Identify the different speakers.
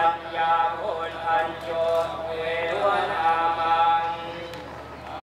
Speaker 1: ญญาพุทธัญโย